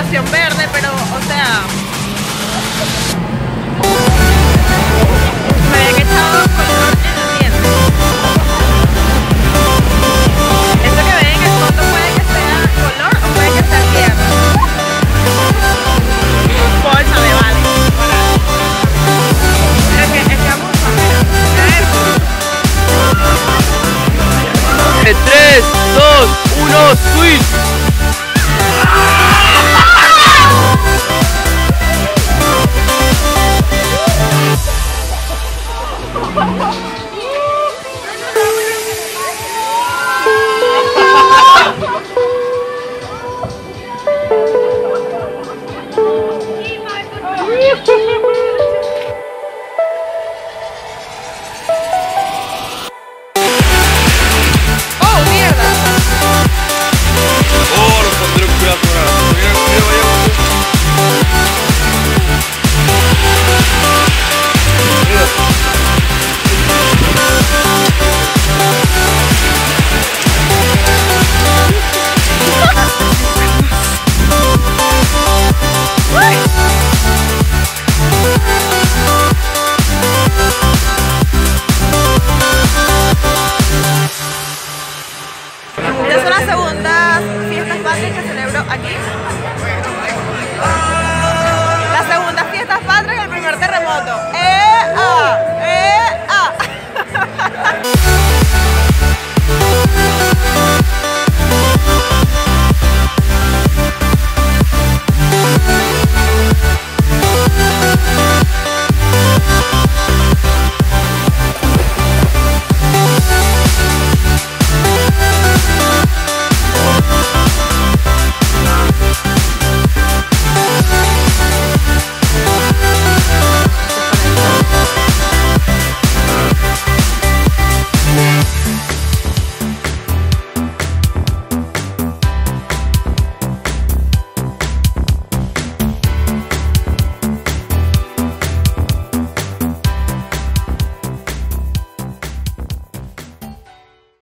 explosión verde, pero, o sea, me habían echado color en el diente. Esto que ven en el fondo puede que sea color o puede que sea tierra. Bolsa me vale. Pero es que abuso, mira. En 3, 2, 1, switch. Estas son las segundas fiestas patrias que celebro aquí.